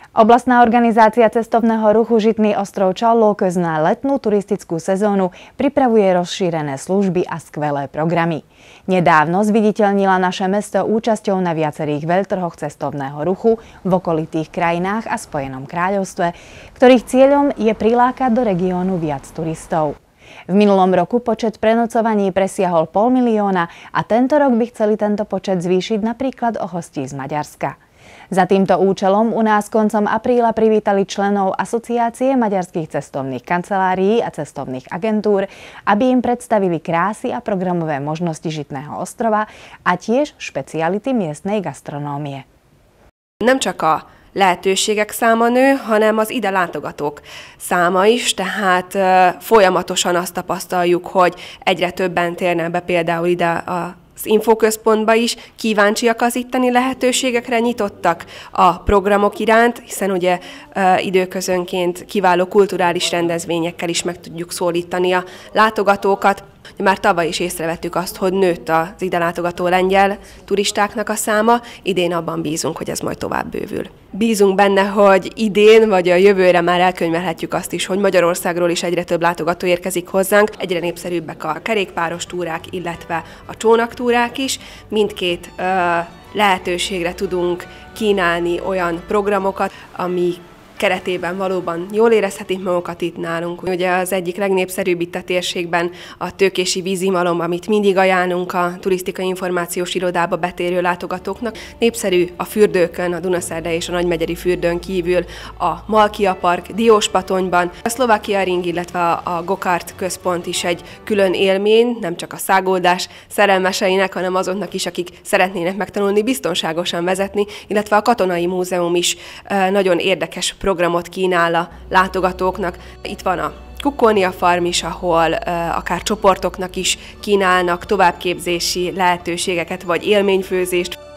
Oblastná organizácia cestovného ruchu Žitný ostrov Čallóköz na letnú turistickú sezónu pripravuje rozšírené služby a skvelé programy. Nedávno zviditeľnila naše mesto účasťou na viacerých veľtrhoch cestovného ruchu v okolitých krajinách a Spojenom kráľovstve, ktorých cieľom je prilákať do regiónu viac turistov. V minulom roku počet prenocovaní presiahol 500 000 a tento rok by chceli tento počet zvýšiť napríklad o hostí z Maďarska. Za týmto účelom u nás koncom apríla privítali členov Asociácie maďarských cestovných kancelárií a cestovných agentúr, aby im predstavili krásy a programové možnosti Žitného ostrova a tiež špeciality miestnej gasztronómie. Nem csak a lehetőségek száma nő, hanem az ide látogatók száma is, tehát folyamatosan azt tapasztaljuk, hogy egyre többen térnek be például ide az infoközpontba is, kíváncsiak az itteni lehetőségekre, nyitottak a programok iránt, hiszen ugye időközönként kiváló kulturális rendezvényekkel is meg tudjuk szólítani a látogatókat. Már tavaly is észrevettük azt, hogy nőtt az ide látogató lengyel turistáknak a száma, idén abban bízunk, hogy ez majd tovább bővül. Bízunk benne, hogy idén vagy a jövőre már elkönyvelhetjük azt is, hogy Magyarországról is egyre több látogató érkezik hozzánk, egyre népszerűbbek a kerékpáros túrák, illetve a csónaktúrák is. Mindkét lehetőségre tudunk kínálni olyan programokat, ami keretében valóban jól érezhetik magukat itt nálunk. Ugye az egyik legnépszerűbb itt a térségben a tőkési vízimalom, amit mindig ajánlunk a turisztikai információs irodába betérő látogatóknak. Népszerű a fürdőkön, a Dunaszerdei és a Nagymegyeri fürdőn kívül a Malkia Park Dióspatonyban. A Szlovákia Ring, illetve a Gokart központ is egy külön élmény, nem csak a száguldás szerelmeseinek, hanem azoknak is, akik szeretnének megtanulni biztonságosan vezetni, illetve a Katonai Múzeum is nagyon érdekes programot kínál a látogatóknak. Itt van a Kukónia Farm is, ahol akár csoportoknak is kínálnak továbbképzési lehetőségeket vagy élményfőzést.